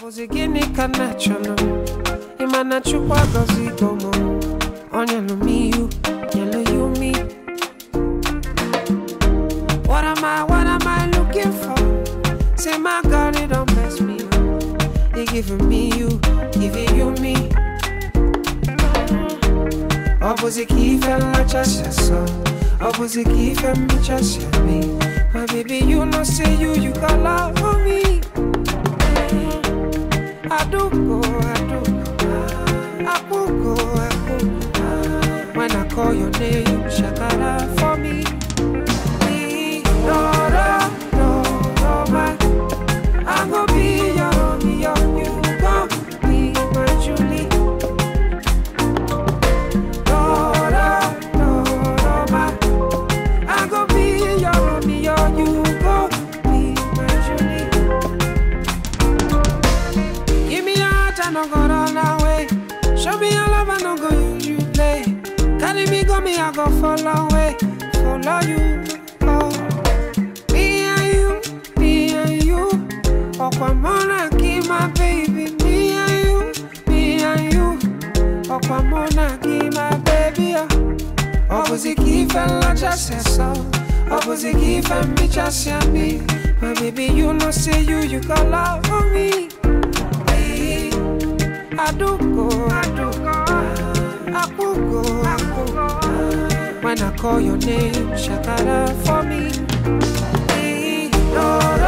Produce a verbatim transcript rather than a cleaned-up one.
Obuzi gini kana chono Imana chukwa gozi gomo Onya no me you Yellow you me What am I, what am I looking for? Say my God, it don't mess me up. They giving me you, giving you me Obuzi kife la chasha so Obuzi kife mi chasha me My baby, you know say you, you got love for me I do go, I do go, I will go, I will go. When I call your name, shakara for me. No, no, no, no, my. I'm gonna be your, be your, you gonna be my Julie. No, no, no, no, my. I'm gonna be your, be your, you gonna be my Julie. I no go run away. Show me your love, I no go use you play. Carry me, go me, I go follow away. Follow you, oh. Me and you, me and you. Okwamona, give my baby. Me and you, me and you. Okwamona, give my baby. Obuzi kife la chase so. Obuzi kife mi chase me. My baby, you know say you, you got love for me. I do go, I do go, I will go, I will go. When I call your name, shakara for me. No,